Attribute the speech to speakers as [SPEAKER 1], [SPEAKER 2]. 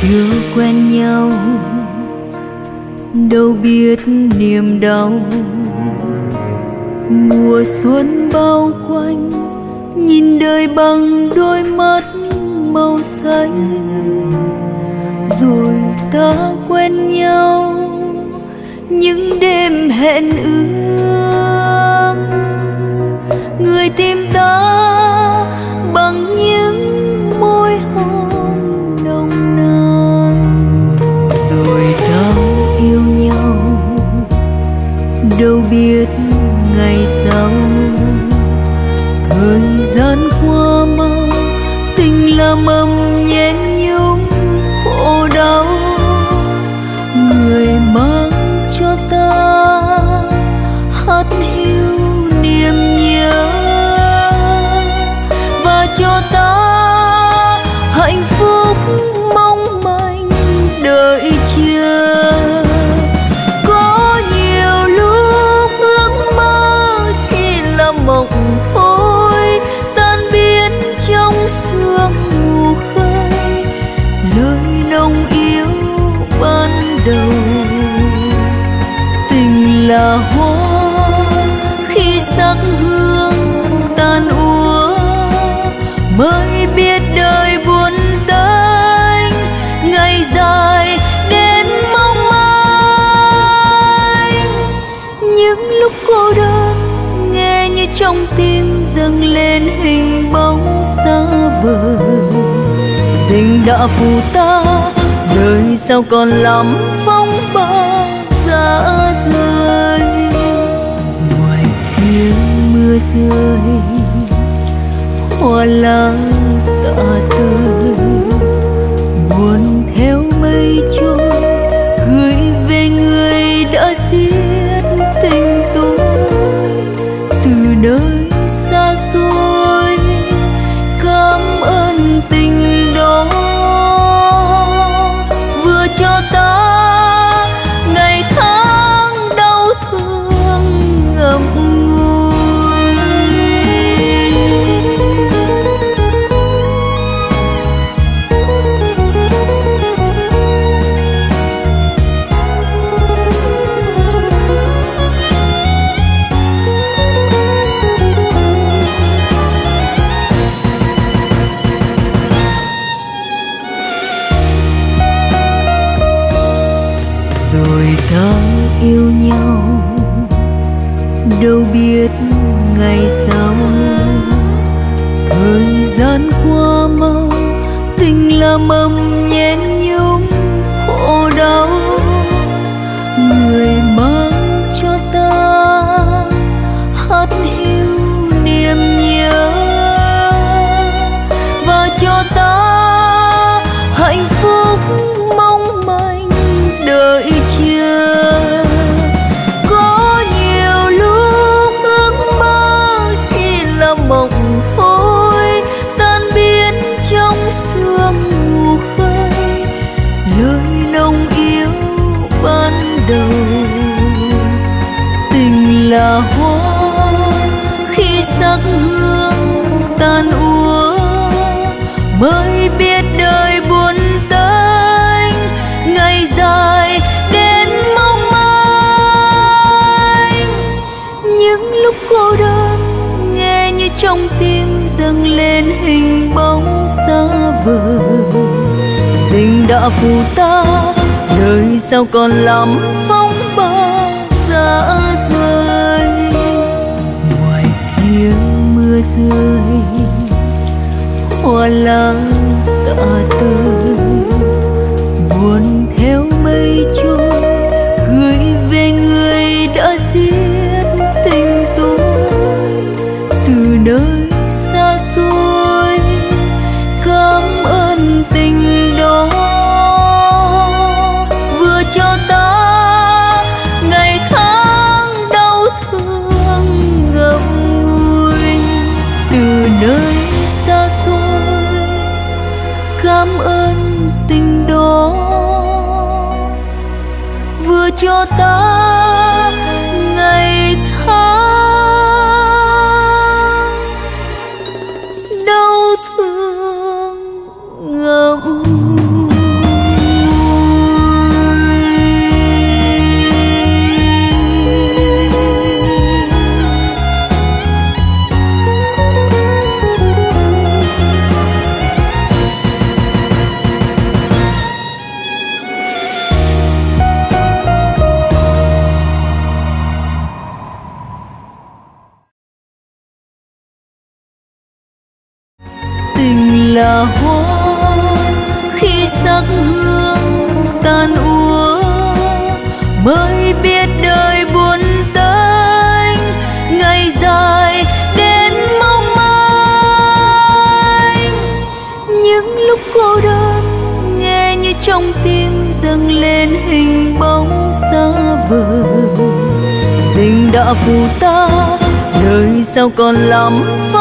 [SPEAKER 1] chưa quen nhau đâu biết niềm đau. Mùa xuân bao quanh nhìn đời bằng đôi mắt màu xanh, rồi ta quen nhau những đêm hẹn ước. Người tìm ta bằng những môi hôn nồng nàn, rồi ta yêu nhau đâu biết ngày sau. Thời gian qua mau, tình là mầm nhen nhung khổ đau. Người mang cho ta hát hiu niềm nhớ, và cho ta hạnh phúc mong manh đợi chờ. Có nhiều lúc ước mơ chỉ là mộng thôi, tan biến trong sương mù khơi. Lời nồng yêu ban đầu, tình là hoa khi sắc hương tan úa, mới biết đời buồn tênh ngày dài đến mong manh. Những lúc cô đơn nghe như trong tim dâng lên hình bóng xa vời. Tình đã phù ta, đời sao còn lắm phong ba dã rời. Ngoài kia mưa rơi, hoa lan tạ tơi, buồn theo mây trôi gửi về người đã giết tình tôi. Từ nơi xa xôi cảm ơn tình đó, vừa cho ta ngày tháng đau thương ngậm ngùi. Rồi ta yêu nhau đâu biết ngày sau. Thời gian qua mau, tình là mầm nhen nhung khổ đau. Người mang cho ta hát hiu niềm nhớ, và cho ta hạnh phúc mong manh đợi chờ. Có nhiều lúc ước mơ chỉ là mộng thôi, tan biến trong sương mù khơi. Lời nồng yêu ban đầu, tình là hoa khi sắc hương tan úa, mới biết đời buồn tênh ngày dài đến mong manh. Những lúc cô đơn nghe như trong tim dâng lên hình bóng xa vời. Tình đã phù ta, đời sao còn lắm phong ba dã rời. Ngoài kia mưa rơi, hoa lan tạ tơi, buồn theo mây trôi gửi về người đã giết tình tôi. Từ nơi xa xôi cảm ơn tình đó, vừa cho ta ngày tháng đau thương ngậm ngùi. Từ nơi xa xôi cảm ơn tình đó, vừa cho ta ngày tháng đau thương ngậm ngùi. mới biết đời buồn tênh, ngày dài đến mong manh. Những lúc cô đơn nghe như trong tim dâng lên hình bóng xa vời. Tình đã phù ta, đời sao còn lắm